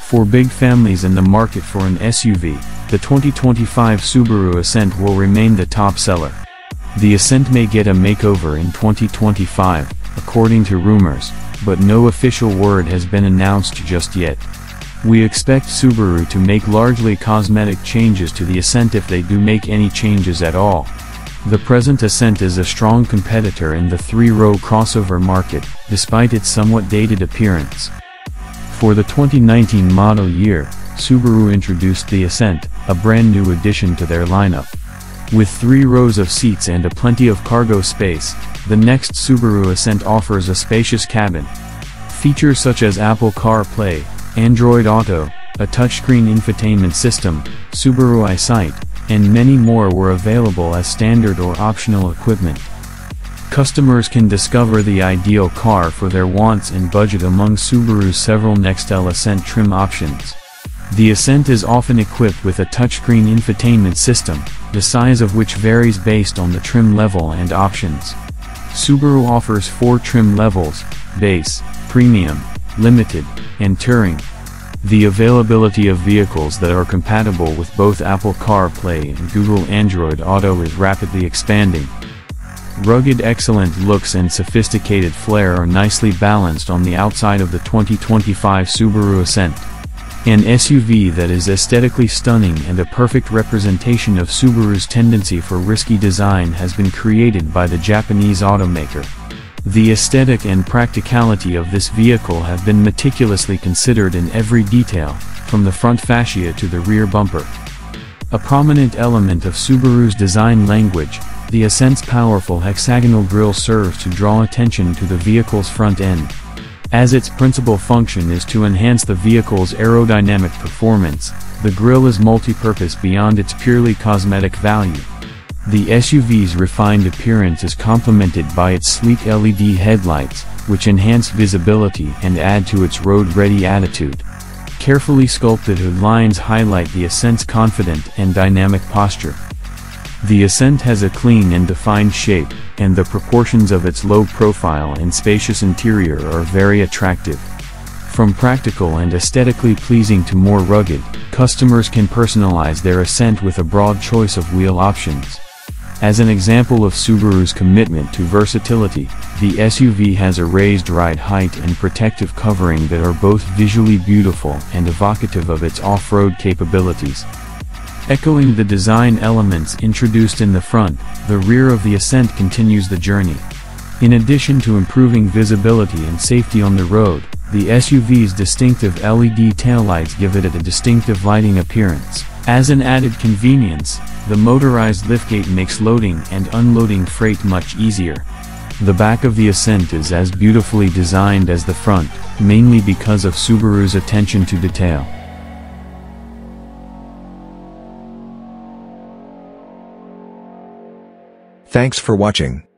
For big families in the market for an SUV, the 2025 Subaru Ascent will remain the top seller. The Ascent may get a makeover in 2025, according to rumors, but no official word has been announced just yet. We expect Subaru to make largely cosmetic changes to the Ascent if they do make any changes at all. The present Ascent is a strong competitor in the three-row crossover market, despite its somewhat dated appearance. For the 2019 model year, Subaru introduced the Ascent, a brand new addition to their lineup. With 3 rows of seats and plenty of cargo space, the next Subaru Ascent offers a spacious cabin. Features such as Apple CarPlay, Android Auto, a touchscreen infotainment system, Subaru EyeSight, and many more were available as standard or optional equipment. Customers can discover the ideal car for their wants and budget among Subaru's several Nextel Ascent trim options. The Ascent is often equipped with a touchscreen infotainment system, the size of which varies based on the trim level and options. Subaru offers 4 trim levels: Base, Premium, Limited, and Touring. The availability of vehicles that are compatible with both Apple CarPlay and Google Android Auto is rapidly expanding. Rugged excellent looks and sophisticated flair are nicely balanced on the outside of the 2025 Subaru Ascent. An SUV that is aesthetically stunning and a perfect representation of Subaru's tendency for risky design has been created by the Japanese automaker. The aesthetic and practicality of this vehicle have been meticulously considered in every detail, from the front fascia to the rear bumper. A prominent element of Subaru's design language, the Ascent's powerful hexagonal grille serves to draw attention to the vehicle's front end. As its principal function is to enhance the vehicle's aerodynamic performance, the grille is multi-purpose beyond its purely cosmetic value. The SUV's refined appearance is complemented by its sleek LED headlights, which enhance visibility and add to its road-ready attitude. Carefully sculpted hood lines highlight the Ascent's confident and dynamic posture. The Ascent has a clean and defined shape, and the proportions of its low profile and spacious interior are very attractive. From practical and aesthetically pleasing to more rugged, customers can personalize their Ascent with a broad choice of wheel options. As an example of Subaru's commitment to versatility, the SUV has a raised ride height and protective covering that are both visually beautiful and evocative of its off-road capabilities. Echoing the design elements introduced in the front, the rear of the Ascent continues the journey. In addition to improving visibility and safety on the road, the SUV's distinctive LED taillights give it a distinctive lighting appearance. As an added convenience, the motorized liftgate makes loading and unloading freight much easier. The back of the Ascent is as beautifully designed as the front, mainly because of Subaru's attention to detail. Thanks for watching.